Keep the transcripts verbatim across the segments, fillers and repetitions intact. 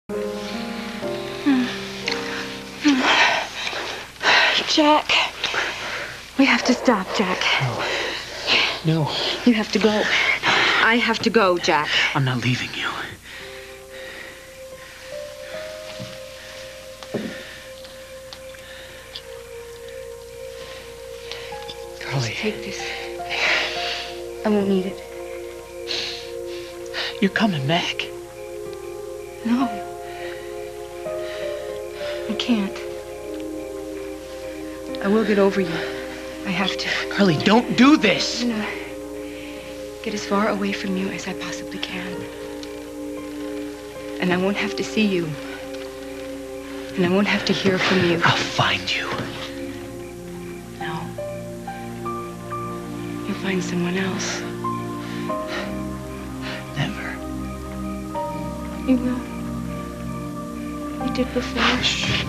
Jack, we have to stop, Jack. No. No. You have to go. I have to go, Jack. I'm not leaving you. Carly. Just take this. I won't need it. You're coming back. No. I can't. I will get over you. I have to. Carly, don't do this! I'm gonna get as far away from you as I possibly can. And I won't have to see you. And I won't have to hear from you. I'll find you. No. You'll find someone else. Never. You will. You did before. Shh.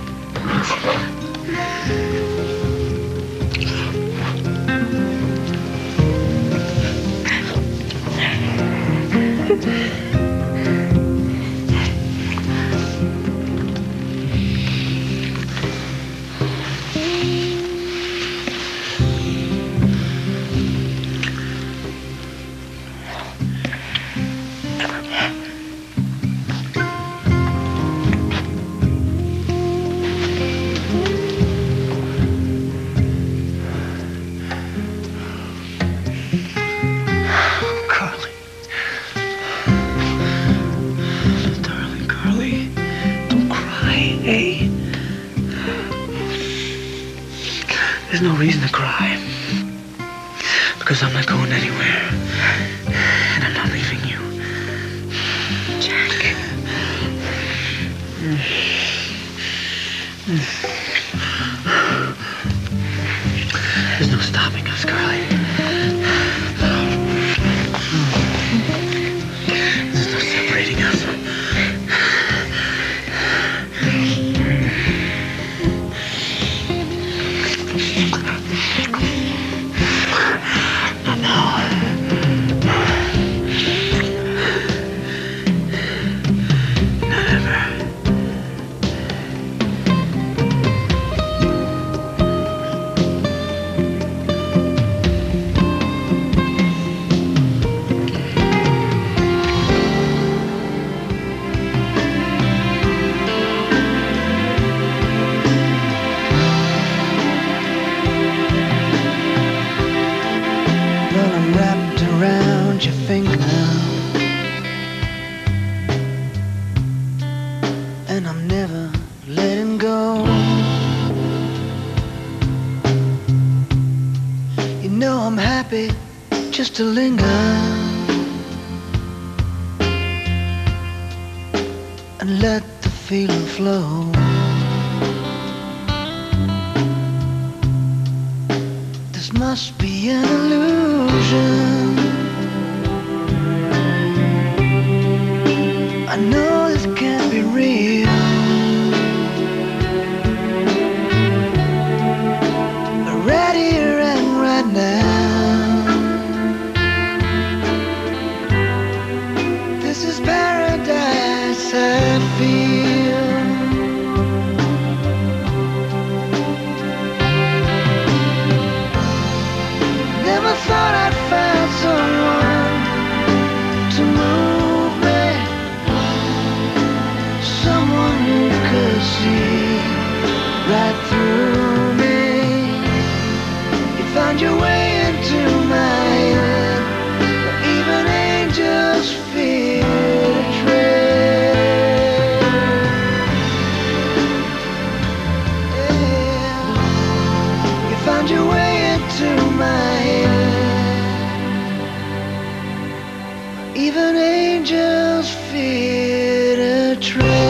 There's no reason to cry. Because I'm not going anywhere. And I'm not leaving you. Jack. There's no stopping us, Carly. There's no separating us. Around your finger now, and I'm never letting go. You know I'm happy just to linger and let the feeling flow. This must be an illusion. I know this can't be real, but right here and right now, this is paradise I feel. Never thought I'd find someone to move me, someone who could see right through me. You found your way into my head, where even angels fear to tread. Yeah. You found your way into my head, even angels fear to tread.